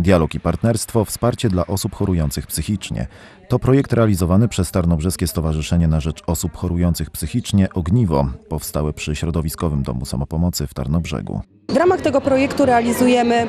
Dialog i partnerstwo – wsparcie dla osób chorujących psychicznie. To projekt realizowany przez Tarnobrzeskie Stowarzyszenie na Rzecz Osób Chorujących Psychicznie Ogniwo, powstałe przy Środowiskowym Domu Samopomocy w Tarnobrzegu. W ramach tego projektu realizujemy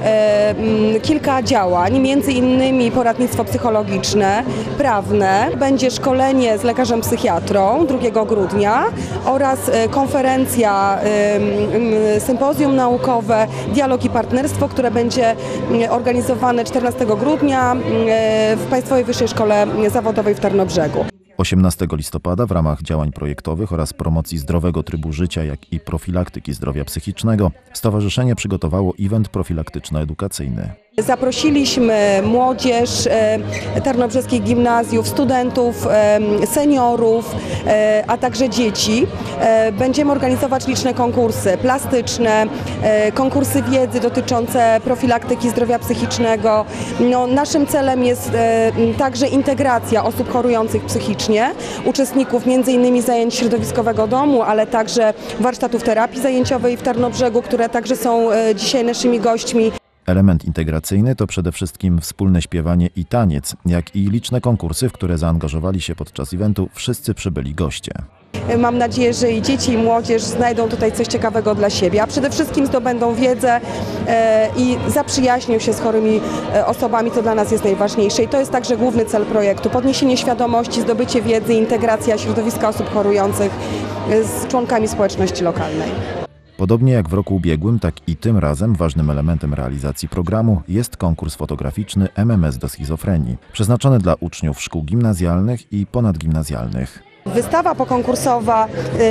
kilka działań, między innymi poradnictwo psychologiczne, prawne, będzie szkolenie z lekarzem psychiatrą 2 grudnia oraz konferencja, sympozjum naukowe, dialog i partnerstwo, które będzie organizowane 14 grudnia w Państwowej Wyższej Szkole Zawodowej w Tarnobrzegu. 18 listopada w ramach działań projektowych oraz promocji zdrowego trybu życia, jak i profilaktyki zdrowia psychicznego stowarzyszenie przygotowało event profilaktyczno-edukacyjny. Zaprosiliśmy młodzież tarnobrzeskich gimnazjów, studentów, seniorów, a także dzieci. Będziemy organizować liczne konkursy plastyczne, konkursy wiedzy dotyczące profilaktyki zdrowia psychicznego. Naszym celem jest także integracja osób chorujących psychicznie, uczestników m.in. zajęć środowiskowego domu, ale także warsztatów terapii zajęciowej w Tarnobrzegu, które także są dzisiaj naszymi gośćmi. Element integracyjny to przede wszystkim wspólne śpiewanie i taniec, jak i liczne konkursy, w które zaangażowali się podczas eventu wszyscy przybyli goście. Mam nadzieję, że i dzieci, i młodzież znajdą tutaj coś ciekawego dla siebie, a przede wszystkim zdobędą wiedzę i zaprzyjaźnią się z chorymi osobami, to dla nas jest najważniejsze. I to jest także główny cel projektu. Podniesienie świadomości, zdobycie wiedzy, integracja środowiska osób chorujących z członkami społeczności lokalnej. Podobnie jak w roku ubiegłym, tak i tym razem ważnym elementem realizacji programu jest konkurs fotograficzny MMS do schizofrenii, przeznaczony dla uczniów szkół gimnazjalnych i ponadgimnazjalnych. Wystawa pokonkursowa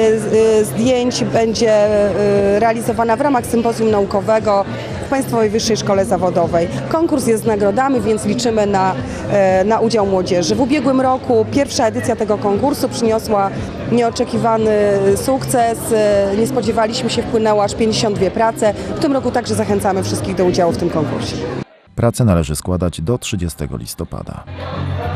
zdjęć będzie realizowana w ramach sympozjum naukowego w Państwowej Wyższej Szkole Zawodowej. Konkurs jest z nagrodami, więc liczymy na udział młodzieży. W ubiegłym roku pierwsza edycja tego konkursu przyniosła nieoczekiwany sukces. Nie spodziewaliśmy się, wpłynęło aż 52 prace. W tym roku także zachęcamy wszystkich do udziału w tym konkursie. Prace należy składać do 30 listopada.